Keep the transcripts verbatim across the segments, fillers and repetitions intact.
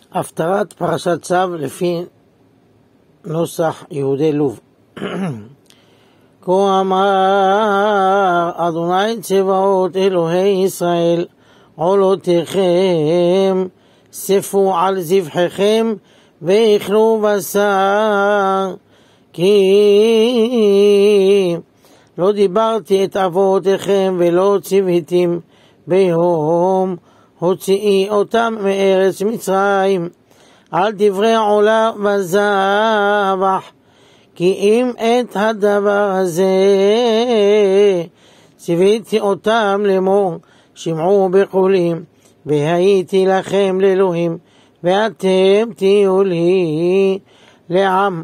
הפטרת פרשת צו לפי נוסח יהודי לוב. כה אמר אדוני צבאות אלוהי ישראל, עולותיכם ספו על זבחיכם ואכלו בשר, כי לא דיברתי את אבותיכם ולא ציוויתים ביום הוציאי אותם מארץ מצרים על דברי עולה וזבח, כי אם את הדבר הזה ציוויתי אותם לאמור, שמעו בקולי והייתי לכם לאלוהים ואתם תהיו לי לעם,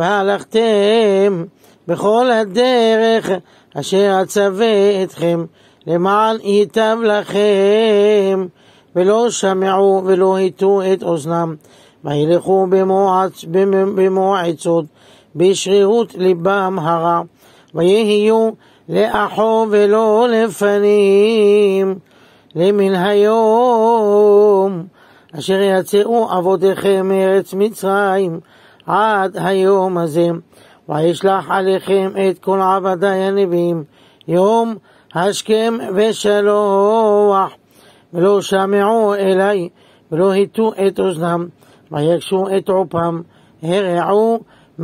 והלכתם בכל הדרך אשר אצווה אתכם למען ייטב לכם, ולא שמעו ולא הטו את אוזנם, וילכו במועצ, במועצות בשרירות ליבם הרע, ויהיו לאחור ולא לפנים, למן היום אשר יצאו אבותיכם מארץ מצרים עד היום הזה, וישלח עליכם את כל עבדי הנביאים יום השכם ושלוח, ולא שמעו אלי ולא הטו את אוזנם, ויקשו את עופם, הרעו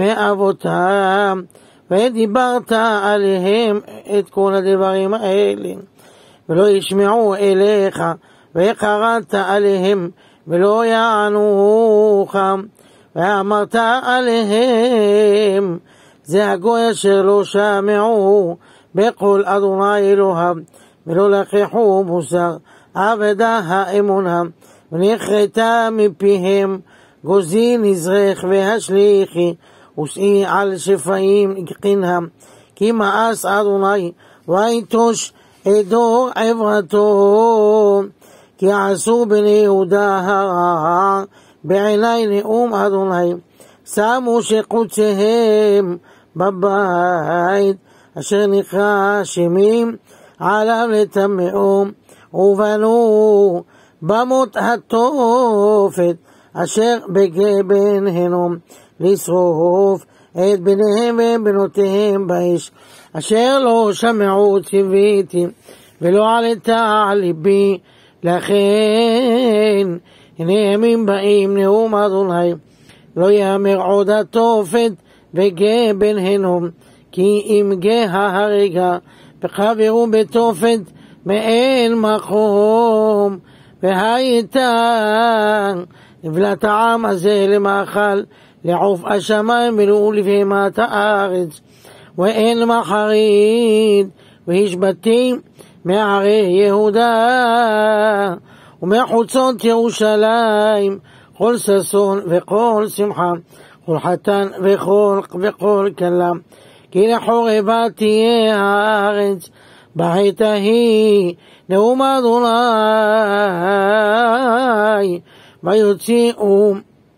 מאבותם, ודיברת עליהם את כל הדברים האלה, ולא ישמעו אליך, וקראת עליהם ולא יענוך, ואמרת עליהם זה הגוי אשר לא שמעו בקול אדוני אלוהם, ולא לקחו מוסר עבדה האמונה, ונכרתה מפיהם גוזי נזרך והשליחי, ושאי על שפעים קינהם, כי מאס אדוני ויטוש עדו עברתו, כי עשו בני יהודה הרע בעיני נאום אדוני, שמו שחוציהם בבית אשר נקרא שמים עליו לטמאו, ובנו במות התופת אשר בגבן הnom, לשרוף את בניהם ובנותיהם באש, אשר לא שמעו ציוויתי ולא עלתה על ליבי, לכן הנה ימים באים נאום אדוני, לא יאמר עוד התופת וגבן הnom, כי אם גאה הרגע וחברו בתופת מאין מקום, והייתה נבלת העם הזה למאכל לעוף השמיים מלאו לבהמת הארץ, ואין מחריד, והשבתים מערי יהודה ומחוצות ירושלים כל ששון וכל שמחה, כל חתן וכל וכל כלה, כי לחורבה תהיה הארץ בעת ההיא, נאום אדוני, ויוציאו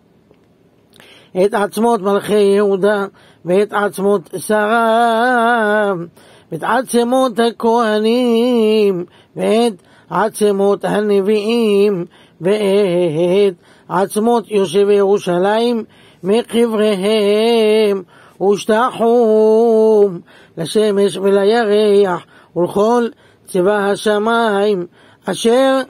את עצמות מלכי יהודה ואת עצמות שריו, ואת עצמות הכהנים ואת עצמות הנביאים ואת עצמות יושבי ירושלים מקבריהם, ושטחו לשמש ולירח ולכל צבא השמיים אשר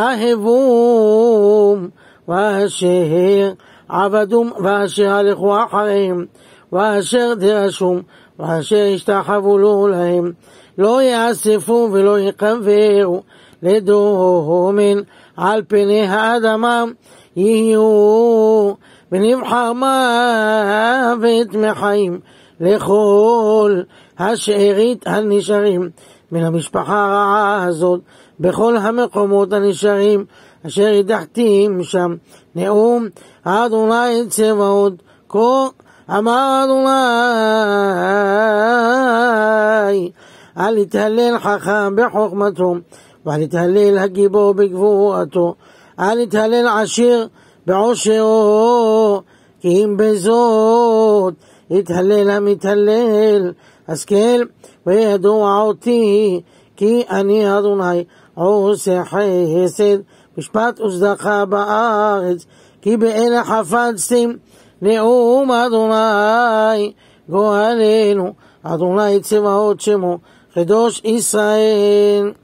אהבום, ואשר עבדום, ואשר הלכו אחריהם, ואשר דרשום, ואשר השתחוו לו להם, לא יאספו ולא יקברו לדומן על פני האדמה, יהיו ונבחר מוות מחיים לכל השארית הנשארים מן המשפחה הרעה הזאת בכל המקומות הנשארים אשר הדחתים שם, נאום אדוני צבאות. כה אמר אדוני, אל יתהלל חכם בחוכמתו, ואל יתהלל הגיבור בגבורתו, אל יתהלל עשיר בעושרו, כי אם בזאת יתהלל המתהלל. השכל וידוע אותי, כי אני אדוני עושה חסד משפט וצדקה בארץ, כי באלה חפצתם נאום אדוני גואלנו, אדוני צבאות שמו, קדוש ישראל.